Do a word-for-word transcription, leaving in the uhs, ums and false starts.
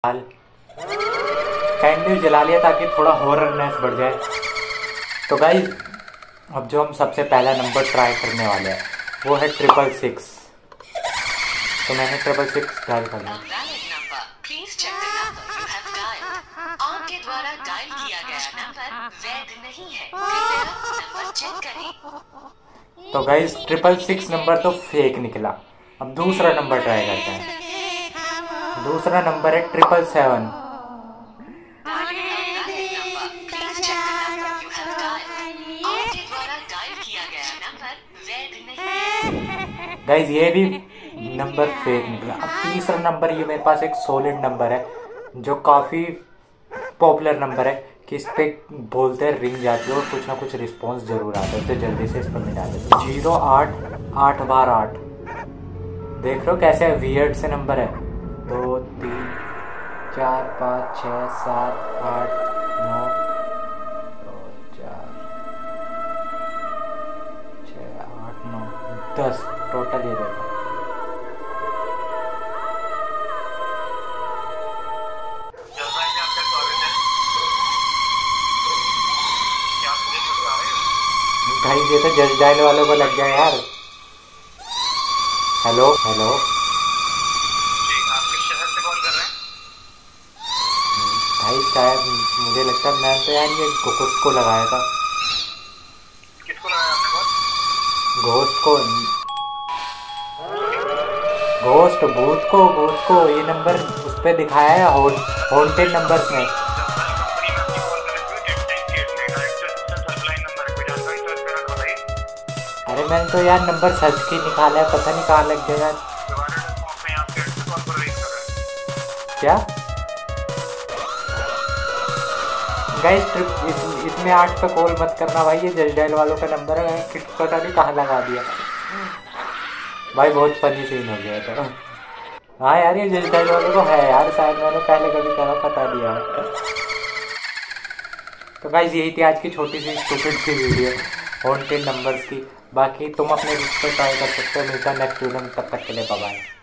Candle जला लिया ताकि थोड़ा हॉररनेस बढ़ जाए। तो गाइस अब जो हम सबसे पहला नंबर ट्राई करने वाले हैं वो है ट्रिपल सिक्स। तो मैंने ट्रिपल सिक्स डायल कर लिया। आपके द्वारा डायल किया गया नंबर वैध नहीं है, कृपया नंबर चेक करें। तो गाइस ट्रिपल सिक्स नंबर तो फेक निकला। अब दूसरा नंबर ट्राई करते हैं। दूसरा नंबर है ट्रिपल सेवन। गाइस ये भी नंबर फेक निकला। अब तीसरा नंबर, ये मेरे पास एक सॉलिड नंबर है जो काफ़ी पॉपुलर नंबर है कि इस पे बोलते हैं रिंग जाती है और कुछ ना कुछ रिस्पॉन्स जरूर आता है, तो जल्दी से इस पर मिटा दो। जीरो आठ आठ बार आठ। देख रहे हो कैसे वियर्ड से नंबर है। दो तीन चार पाँच छः सात आठ नौ दो चार छः आठ नौ दस टोटल ये देखो। भाई ये तो जज डायल वालों को लग गया यार। हेलो हेलो आप किस शहर से कॉल कर रहे हैं? भाई शायद मुझे लगता है मैं तो यार ये घोस्ट को लगाया था। किसको लगाया आपने कॉल? घोस्ट को, घोस्ट भूत को, भूत को ये नंबर उस पर दिखाया है हॉन्टेड नंबर्स में। अरे मैंने तो यार नंबर सर्च की निकाला है, पता नहीं कहाँ लग गया यार। क्या गाइस ट्रिप इतने आठ पे कॉल मत करना भाई, ये जज डायल वालों का नंबर है, किस पता नहीं कहाँ लगा दिया भाई। बहुत फनी सीन हो गया था। हाँ यार ये जज डायल वालों को है यार, शायद मैंने पहले कभी कहा पता दिया। तो गाइस यही थी आज की छोटी सी स्टूपिड सी वीडियो हॉन्टेड नंबर्स की। बाकी तुम अपने रिश्ते ट्राई कर सकते हो। मिलता है नेक्स्ट वीडियो में, तब तक के लिए बाय बाय।